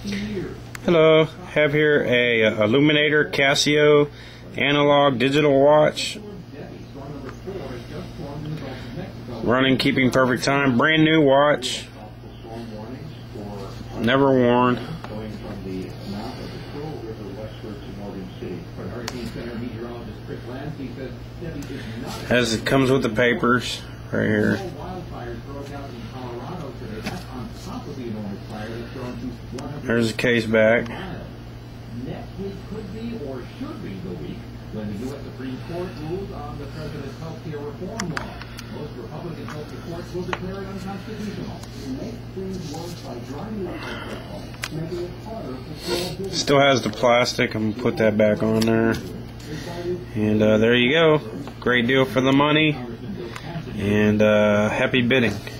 Hello, have here a Illuminator Casio analog digital watch. Running, keeping perfect time. Brand new watch. Never worn. As it comes with the papers right here. There's the case back. Next week could be or should be the week when the U.S. Supreme Court rules on the president's health care reform law. Most Republican health courts will declare it unconstitutional. Make things worse by driving up health costs, making it harder for Still has the plastic. I'm gonna put that back on there. And there you go. Great deal for the money. And happy bidding.